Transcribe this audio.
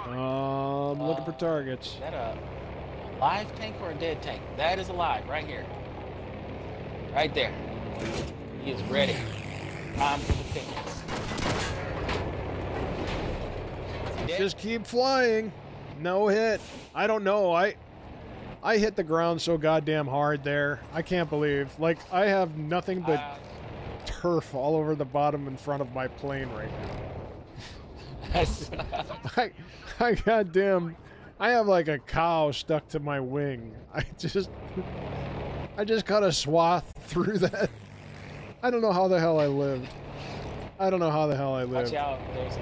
Looking for targets. Is that a live tank or a dead tank? That is alive, right here. Right there. He is ready. Time for the pickets. Just keep flying. No hit. I don't know. I hit the ground so goddamn hard there. I can't believe. Like, I have nothing but turf all over the bottom in front of my plane right now. I goddamn, I have like a cow stuck to my wing. I just cut a swath through that. I don't know how the hell I lived. I don't know how the hell I lived. Watch out. There's